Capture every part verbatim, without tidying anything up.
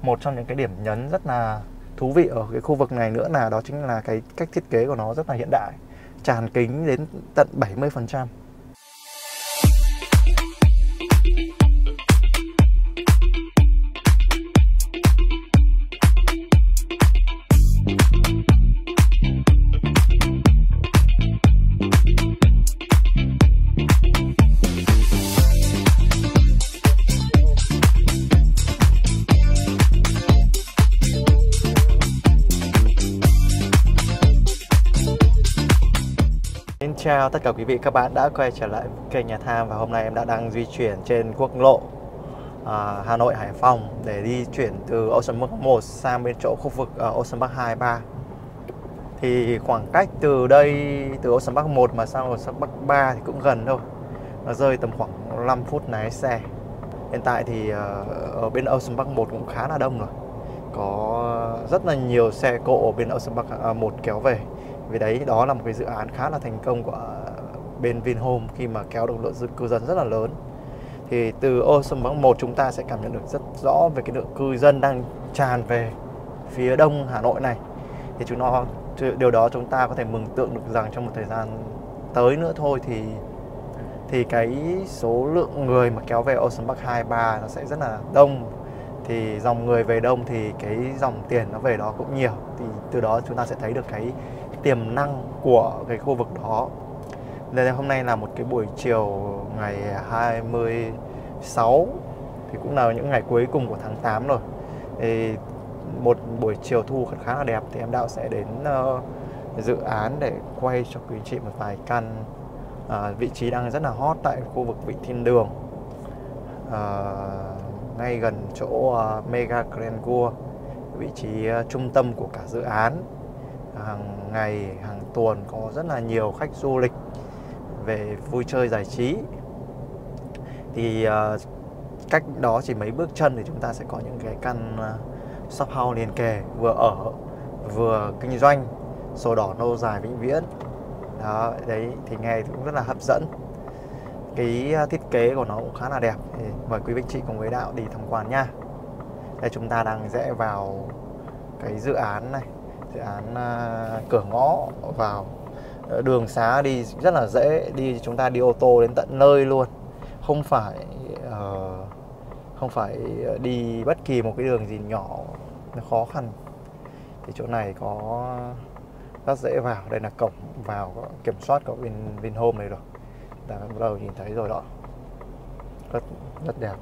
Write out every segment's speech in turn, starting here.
một trong những cái điểm nhấn rất là thú vị ở cái khu vực này nữa là đó chính là cái cách thiết kế của nó rất là hiện đại, tràn kính đến tận bảy mươi phần trăm. Xin chào tất cả quý vị, các bạn đã quay trở lại kênh Nhà Tham. Và hôm nay em đã đang di chuyển trên quốc lộ à, Hà Nội Hải Phòng để đi chuyển từ Ocean Park một sang bên chỗ khu vực uh, Ocean Park hai, ba. Thì khoảng cách từ đây, từ Ocean Park một mà sang Ocean Park ba thì cũng gần thôi, nó rơi tầm khoảng năm phút lái xe. Hiện tại thì uh, ở bên Ocean Park một cũng khá là đông rồi, có rất là nhiều xe cộ ở bên Ocean Park một kéo về. Vì đấy, đó là một cái dự án khá là thành công của bên Vinhome khi mà kéo được lượng cư dân rất là lớn. Thì từ Ocean Park một chúng ta sẽ cảm nhận được rất rõ về cái lượng cư dân đang tràn về phía đông Hà Nội này. Thì chúng nó điều đó chúng ta có thể mường tượng được rằng trong một thời gian tới nữa thôi thì thì cái số lượng người mà kéo về Ocean Park hai, ba nó sẽ rất là đông. Thì dòng người về đông thì cái dòng tiền nó về đó cũng nhiều. Thì từ đó chúng ta sẽ thấy được cái tiềm năng của cái khu vực đó. Nên hôm nay là một cái buổi chiều ngày hai mươi sáu, thì cũng là những ngày cuối cùng của tháng tám rồi. Thì một buổi chiều thu khá là đẹp. Thì em Đạo sẽ đến uh, dự án để quay cho quý anh chị một vài căn uh, vị trí đang rất là hot tại khu vực Vịnh Thiên Đường, uh, ngay gần chỗ uh, Mega Grand World, vị trí uh, trung tâm của cả dự án. Hàng ngày, hàng tuần có rất là nhiều khách du lịch về vui chơi giải trí. Thì uh, cách đó chỉ mấy bước chân thì chúng ta sẽ có những cái căn uh, shop house liền kề, vừa ở vừa kinh doanh, sổ đỏ lâu dài vĩnh viễn. Đó, đấy thì nghe cũng rất là hấp dẫn. Cái uh, thiết kế của nó cũng khá là đẹp. Thì mời quý vị chị cùng với Đạo đi tham quan nha. Đây, chúng ta đang rẽ vào cái dự án này. Dự án uh, cửa ngõ vào, đường xá đi rất là dễ đi, chúng ta đi ô tô đến tận nơi luôn, không phải uh, không phải đi bất kỳ một cái đường gì nhỏ nó khó khăn. Thì chỗ này có rất dễ vào. Đây là cổng vào kiểm soát của Vin Vinhome này rồi, ta bắt đầu nhìn thấy rồi đó, rất rất đẹp.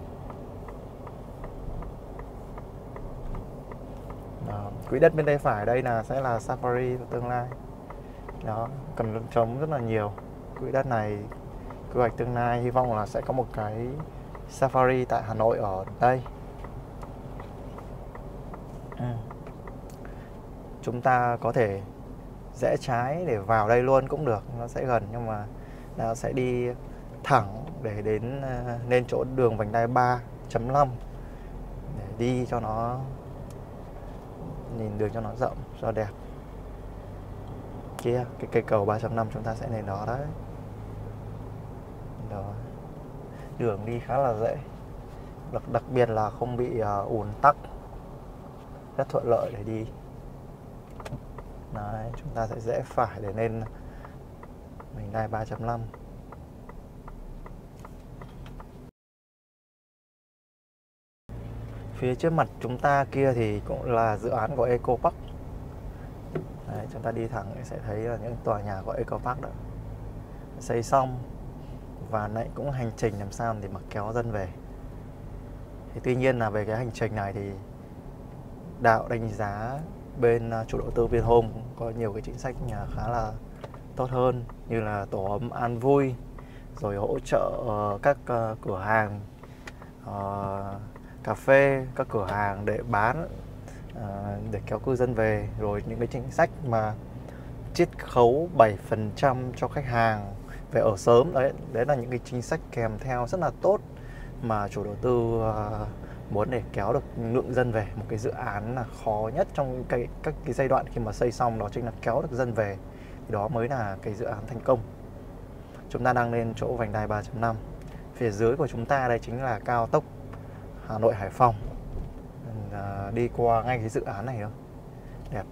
Đó, quỹ đất bên tay phải đây là sẽ là Safari của tương lai. Đó, cần trống rất là nhiều. Quỹ đất này quy hoạch tương lai hy vọng là sẽ có một cái Safari tại Hà Nội ở đây. Ừ. Chúng ta có thể rẽ trái để vào đây luôn cũng được, nó sẽ gần, nhưng mà nó sẽ đi thẳng để đến lên chỗ đường vành đai ba chấm năm để đi cho nó nhìn đường cho nó rộng, cho đẹp. Kia, cái cây cầu ba chấm năm chúng ta sẽ lên đó đấy. Đó. Đường đi khá là dễ, đặc, đặc biệt là không bị uh, ùn tắc, rất thuận lợi để đi. Đấy, chúng ta sẽ rẽ phải để lên vành đai ba chấm năm. Phía trước mặt chúng ta kia thì cũng là dự án của Eco Park. Đấy, chúng ta đi thẳng sẽ thấy là những tòa nhà của Eco Park đã xây xong, và lại cũng hành trình làm sao để mà kéo dân về. Thì tuy nhiên là về cái hành trình này thì Đạo đánh giá bên chủ đầu tư Vinhome cũng có nhiều cái chính sách nhà khá là tốt hơn, như là tổ ấm An Vui, rồi hỗ trợ uh, các uh, cửa hàng uh, cà phê, các cửa hàng để bán, uh, để kéo cư dân về, rồi những cái chính sách mà chiết khấu bảy phần trăm cho khách hàng về ở sớm. Đấy, đấy là những cái chính sách kèm theo rất là tốt mà chủ đầu tư uh, muốn để kéo được lượng dân về. Một cái dự án là khó nhất trong cái, các cái giai đoạn khi mà xây xong, đó chính là kéo được dân về. Thì đó mới là cái dự án thành công. Chúng ta đang lên chỗ vành đai ba chấm năm. Phía dưới của chúng ta đây chính là cao tốc Hà Nội Hải Phòng. à, đi qua ngay cái dự án này thôi. Đẹp.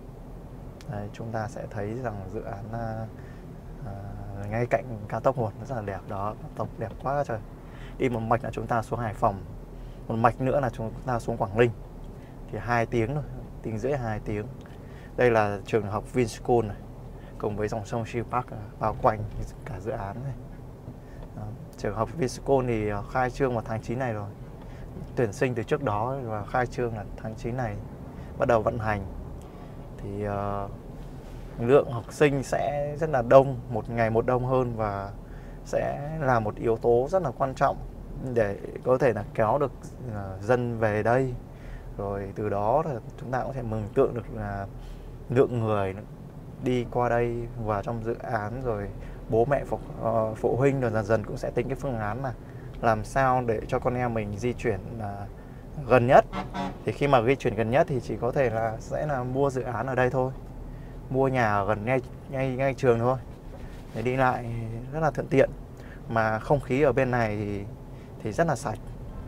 Đấy, chúng ta sẽ thấy rằng dự án à, à, ngay cạnh cao tốc một, rất là đẹp đó, cao tốc đẹp quá trời. Đi một mạch là chúng ta xuống Hải Phòng, một mạch nữa là chúng ta xuống Quảng Ninh, thì hai tiếng thôi, tiếng rưỡi hai tiếng. Đây là trường học Vinschool này, cùng với dòng sông Shield Park bao quanh cả dự án này. Đó, trường học Vinschool thì khai trương vào tháng chín này rồi, tuyển sinh từ trước đó và khai trương là tháng chín này bắt đầu vận hành. Thì uh, lượng học sinh sẽ rất là đông, một ngày một đông hơn, và sẽ là một yếu tố rất là quan trọng để có thể là kéo được uh, dân về đây. Rồi từ đó là chúng ta cũng thể mường tượng được là lượng người đi qua đây và trong dự án, rồi bố mẹ phụ, uh, phụ huynh rồi dần dần cũng sẽ tính cái phương án là làm sao để cho con em mình di chuyển uh, gần nhất. Thì khi mà di chuyển gần nhất thì chỉ có thể là sẽ là mua dự án ở đây thôi, mua nhà ở gần ngay ngay ngay trường thôi, để đi lại rất là thuận tiện. Mà không khí ở bên này thì, thì rất là sạch.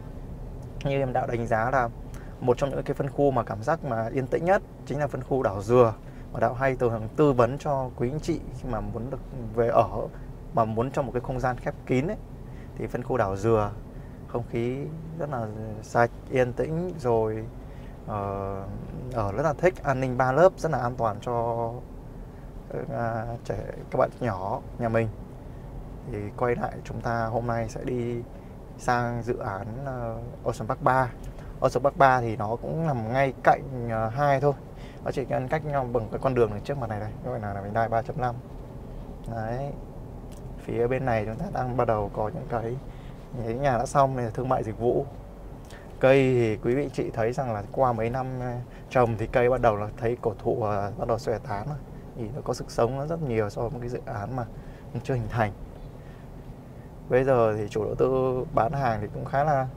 Như em đã đánh giá là một trong những cái phân khu mà cảm giác mà yên tĩnh nhất chính là phân khu Đảo Dừa. Và Đạo hay từ tư vấn cho quý anh chị khi mà muốn được về ở, mà muốn trong một cái không gian khép kín ấy, thì phân khu Đảo Dừa không khí rất là sạch, yên tĩnh, rồi uh, ở rất là thích, an ninh ba lớp, rất là an toàn cho uh, trẻ các bạn nhỏ nhà mình. Thì quay lại, chúng ta hôm nay sẽ đi sang dự án uh, Ocean Park ba. Ocean Park ba thì nó cũng nằm ngay cạnh uh, hai thôi, nó chỉ ngăn cách nhau bằng cái con đường này trước mặt này đây, gọi là vành đai ba chấm năm. Đấy, phía bên này chúng ta đang bắt đầu có những cái, những cái nhà đã xong này, thương mại dịch vụ. Cây thì quý vị chị thấy rằng là qua mấy năm trồng thì cây bắt đầu là thấy cổ thụ uh, bắt đầu xòe tán rồi, thì nó có sức sống nó rất nhiều so với một cái dự án mà chưa hình thành. Bây giờ thì chủ đầu tư bán hàng thì cũng khá là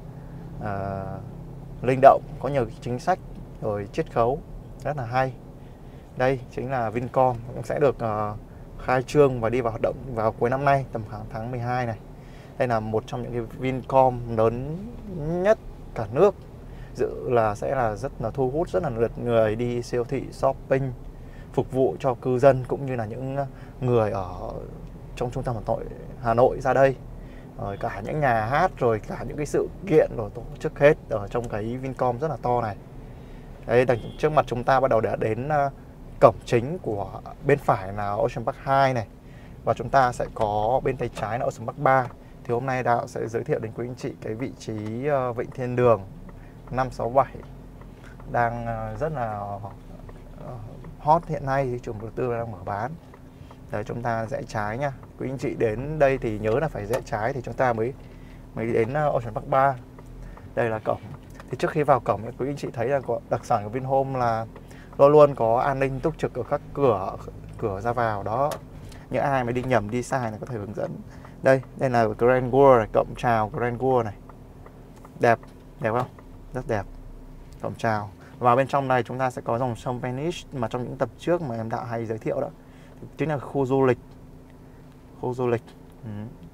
uh, linh động, có nhiều chính sách rồi chiết khấu rất là hay. Đây chính là Vincom, cũng sẽ được uh, khai trương và đi vào hoạt động vào cuối năm nay, tầm khoảng tháng mười hai này. Đây là một trong những cái Vincom lớn nhất cả nước, dự là sẽ là rất là thu hút rất là lượt người đi siêu thị shopping, phục vụ cho cư dân cũng như là những người ở trong trung tâm Hà Nội, Hà Nội ra đây. Rồi cả những nhà hát, rồi cả những cái sự kiện rồi tổ chức hết ở trong cái Vincom rất là to này. Đấy, đằng trước mặt chúng ta bắt đầu đã đến uh, cổng chính của bên phải là Ocean Park hai này, và chúng ta sẽ có bên tay trái là Ocean Park ba. Thì hôm nay Đạo sẽ giới thiệu đến quý anh chị cái vị trí uh, Vịnh Thiên Đường năm sáu bảy đang uh, rất là uh, hot hiện nay, thì chủ đầu tư đang mở bán. Đấy, chúng ta rẽ trái nha. Quý anh chị đến đây thì nhớ là phải rẽ trái thì chúng ta mới mới đến Ocean Park ba. Đây là cổng. Thì trước khi vào cổng, quý anh chị thấy là có đặc sản của Vinhome là luôn luôn có an ninh túc trực ở các cửa cửa ra vào đó. Những ai mà đi nhầm đi sai là có thể hướng dẫn. Đây, đây là Grand World này, cổng chào Grand World này. Đẹp, đẹp không? Rất đẹp. Cổng chào. Và bên trong này chúng ta sẽ có dòng sông Venice mà trong những tập trước mà em Đạo hay giới thiệu đó. Chính là khu du lịch. Khu du lịch. Ừ.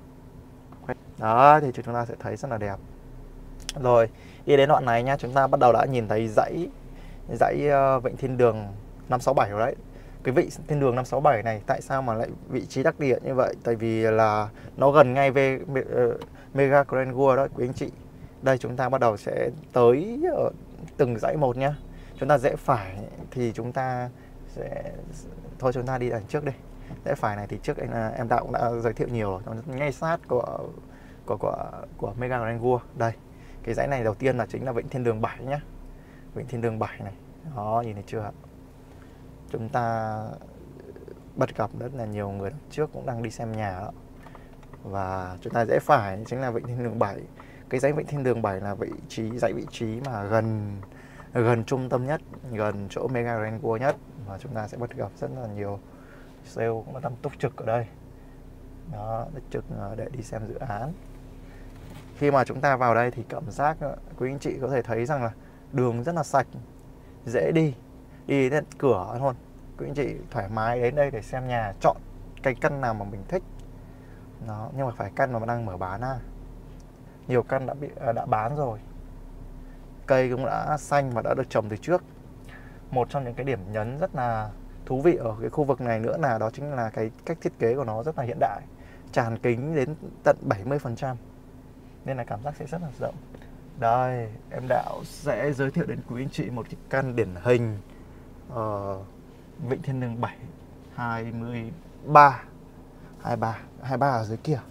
Đó, thì chúng ta sẽ thấy rất là đẹp. Rồi, đi đến đoạn này nha, chúng ta bắt đầu đã nhìn thấy dãy dãy uh, Vịnh Thiên Đường năm sáu bảy rồi đấy. Cái Vịnh Thiên Đường năm sáu bảy này tại sao mà lại vị trí đắc địa như vậy? Tại vì là nó gần ngay về uh, Mega Grand World đó quý anh chị. Đây chúng ta bắt đầu sẽ tới uh, từng dãy một nhá. Chúng ta rẽ phải thì chúng ta sẽ thôi chúng ta đi đằng trước đi. Rẽ phải này thì trước anh em Đạo cũng đã giới thiệu nhiều rồi, ngay sát của của của của Mega Grand World. Đây, cái dãy này đầu tiên là chính là Vịnh Thiên Đường bảy nhá. Vịnh Thiên Đường bảy này. Đó, nhìn thấy chưa? Chúng ta bắt gặp rất là nhiều người trước cũng đang đi xem nhà đó. Và chúng ta rẽ phải chính là Vịnh Thiên Đường bảy. Cái dãy Vịnh Thiên Đường bảy là vị trí dãy vị trí mà gần gần trung tâm nhất, gần chỗ Mega Grand World nhất, và chúng ta sẽ bắt gặp rất là nhiều sale cũng đang túc trực ở đây. Đó, túc trực để đi xem dự án. Khi mà chúng ta vào đây thì cảm giác quý anh chị có thể thấy rằng là đường rất là sạch, dễ đi, đi đến cửa thôi. Quý anh chị thoải mái đến đây để xem nhà, chọn cái căn nào mà mình thích. Đó, nhưng mà phải căn mà đang mở bán à. Nhiều căn đã bị đã bán rồi. cây cũng đã xanh và đã được trồng từ trước. Một trong những cái điểm nhấn rất là thú vị ở cái khu vực này nữa là đó chính là cái cách thiết kế của nó rất là hiện đại, tràn kính đến tận bảy mươi phần trăm nên là cảm giác sẽ rất là rộng. Đây, em Đạo sẽ giới thiệu đến quý anh chị một cái căn điển hình ở Vịnh Thiên Đường bảy hai mươi ba hai mươi ba hai mươi ba ở dưới kia.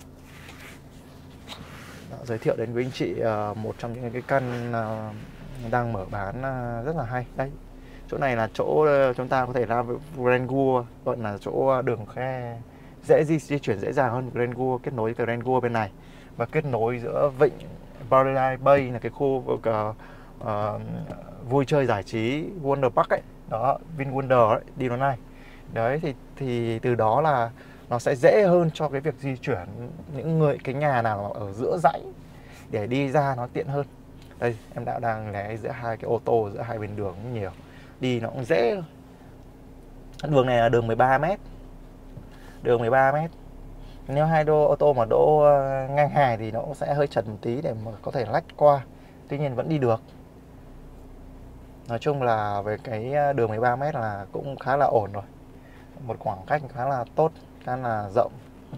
Đó, giới thiệu đến quý anh chị uh, một trong những cái căn uh, đang mở bán uh, rất là hay. Đây, chỗ này là chỗ uh, chúng ta có thể ra Grand Gua, gọi là chỗ đường khe dễ di, di chuyển dễ dàng hơn Grand Gua, kết nối từ Grand Gua bên này và kết nối giữa vịnh Paradise Bay là cái khu vực uh, uh, vui chơi giải trí Wonder Park ấy, đó, Vin Wonder ấy, đi nó này. Đấy thì thì từ đó là nó sẽ dễ hơn cho cái việc di chuyển những người cái nhà nào ở giữa dãy để đi ra nó tiện hơn. Đây, em đã đang lé giữa hai cái ô tô, giữa hai bên đường cũng nhiều, đi nó cũng dễ. Đường này là đường mười ba mét, đường mười ba mét. Nếu hai đô ô tô mà đỗ ngang hàng thì nó cũng sẽ hơi chật một tí để mà có thể lách qua, tuy nhiên vẫn đi được. Nói chung là về cái đường mười ba mét là cũng khá là ổn rồi, một khoảng cách khá là tốt, khá là rộng.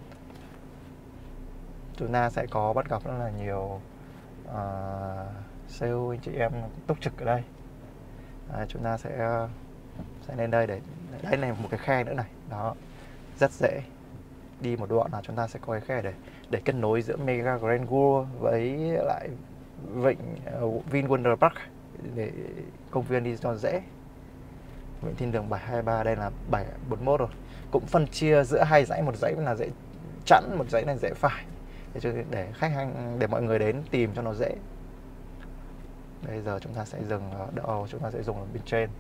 Chúng ta sẽ có bắt gặp rất là nhiều uh, sale anh chị em túc trực ở đây. À, chúng ta sẽ sẽ lên đây để đây này một cái khe nữa này, đó, rất dễ. Đi một đoạn là chúng ta sẽ có cái khe để để kết nối giữa Mega Grand Gua với lại vịnh uh, Vin Wonder Park để công viên đi cho dễ. Vịnh Thiên Đường bảy hai ba, đây là bảy bốn mốt rồi. Cũng phân chia giữa hai dãy, một dãy là dãy chẵn, một dãy là dãy phải để cho để khách hàng để mọi người đến tìm cho nó dễ. Bây giờ chúng ta sẽ dừng đậu, chúng ta sẽ dùng ở bên trên.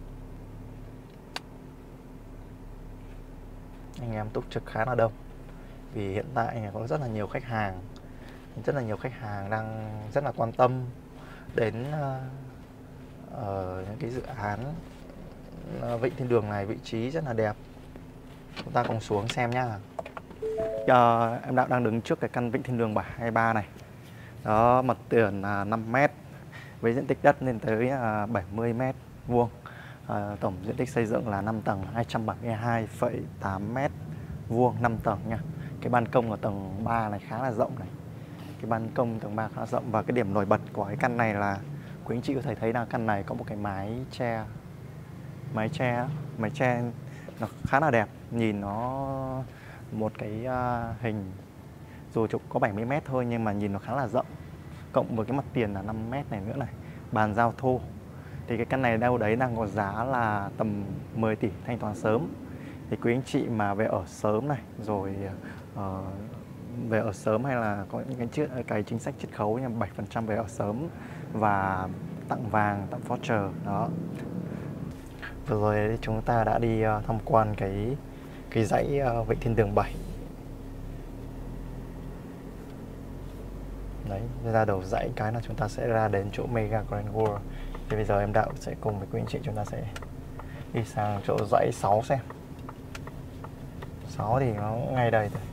Anh em túc trực khá là đông vì hiện tại có rất là nhiều khách hàng, rất là nhiều khách hàng đang rất là quan tâm đến uh, uh, những cái dự án uh, Vịnh Thiên Đường này. Vị trí rất là đẹp, chúng ta cùng xuống xem nhá. Uh, em Đạo đang đứng trước cái căn Vịnh Thiên Đường bảy hai ba này. Đó, mặt tiền là năm mét với diện tích đất lên tới uh, bảy mươi mét vuông. Uh, tổng diện tích xây dựng là năm tầng, hai trăm bảy mươi hai phẩy tám mét vuông, năm tầng nha. Cái ban công ở tầng ba này khá là rộng này. Cái ban công tầng ba khá là rộng, và cái điểm nổi bật của cái căn này là quý anh chị có thể thấy là căn này có một cái mái che. Mái che, mái che nó khá là đẹp, nhìn nó một cái uh, hình dù trục có bảy mươi mét thôi nhưng mà nhìn nó khá là rộng. Cộng với cái mặt tiền là năm mét này nữa này, bàn giao thô. Thì cái căn này đâu đấy đang có giá là tầm mười tỷ thanh toán sớm. Thì quý anh chị mà về ở sớm này, rồi uh, về ở sớm hay là có những cái, chiếc, cái chính sách chiết khấu như bảy phần trăm về ở sớm và tặng vàng, tặng voucher đó. Vừa rồi chúng ta đã đi uh, tham quan cái cái dãy uh, Vịnh Thiên Đường bảy. Đấy, ra đầu dãy cái là chúng ta sẽ ra đến chỗ Mega Grand World. Thì bây giờ em Đạo sẽ cùng với quý anh chị chúng ta sẽ đi sang chỗ dãy sáu xem. sáu thì nó ngay đây thôi.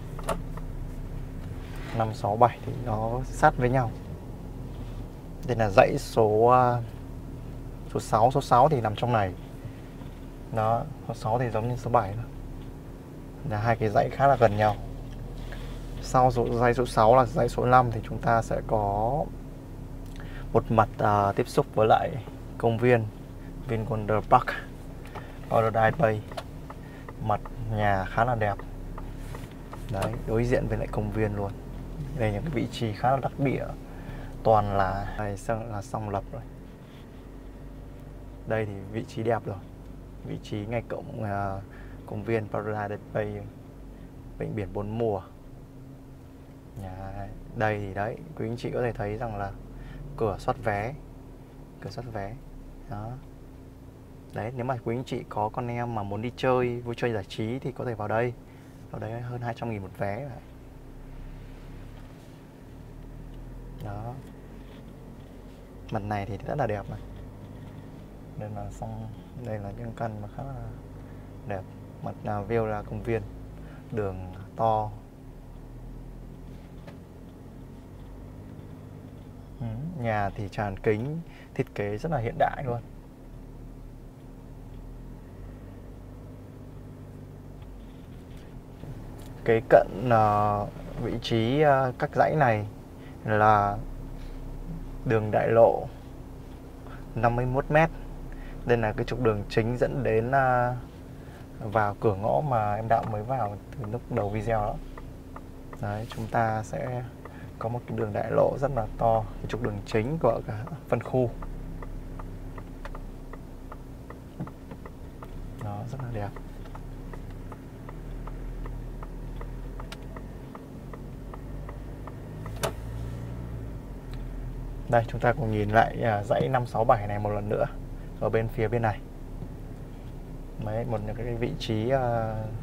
năm, sáu, bảy thì nó sát với nhau. Đây là dãy số số sáu, số sáu thì nằm trong này. Đó, số sáu thì giống như số bảy đó. Là hai cái dãy khá là gần nhau. Sau số dãy số sáu là dãy số năm thì chúng ta sẽ có một mặt uh, tiếp xúc với lại công viên Vin Wonder Park, Paradise Bay. Mặt nhà khá là đẹp. Đấy, đối diện với lại công viên luôn. Đây những cái vị trí khá là đắc địa, toàn là đây là song lập rồi. Đây thì vị trí đẹp rồi, vị trí ngay cổng uh, công viên Paradise Bay, bệnh biển bốn mùa. Nhà đây thì đấy, quý anh chị có thể thấy rằng là cửa soát vé, cửa soát vé đó. Đấy, nếu mà quý anh chị có con em mà muốn đi chơi, vui chơi giải trí thì có thể vào đây. Vào đây hơn hai trăm nghìn một vé. Đó. Mặt này thì rất là đẹp này. Đây là xong, đây là những căn mà khá là đẹp. Mặt nào view ra công viên, đường to. Ừ, nhà thì tràn kính, thiết kế rất là hiện đại luôn. Kế cận uh, vị trí uh, các dãy này là đường đại lộ năm mươi mốt mét. Đây là cái trục đường chính dẫn đến uh, vào cửa ngõ mà em Đạo mới vào từ lúc đầu video đó. Đấy, chúng ta sẽ có một cái đường đại lộ rất là to, cái trục đường chính của cả phân khu. Đó, rất là đẹp. Đây, chúng ta cùng nhìn lại uh, dãy năm sáu bảy này một lần nữa ở bên phía bên này. Đấy, một cái vị trí uh,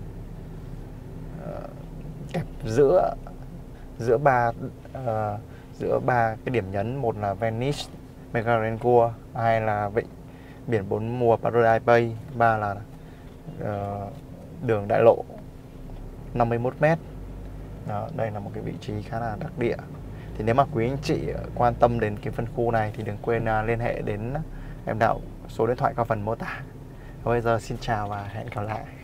uh, kẹp giữa giữa ba uh, giữa ba cái điểm nhấn, một là Venice Megarencourt, hai là vịnh biển bốn mùa Paradise Bay, ba là uh, đường đại lộ năm mươi mốt mét. Đó, đây là một cái vị trí khá là đắc địa. Thì nếu mà quý anh chị quan tâm đến cái phân khu này thì đừng quên uh, liên hệ đến em Đạo, số điện thoại có phần mô tả. Bây giờ xin chào và hẹn gặp lại.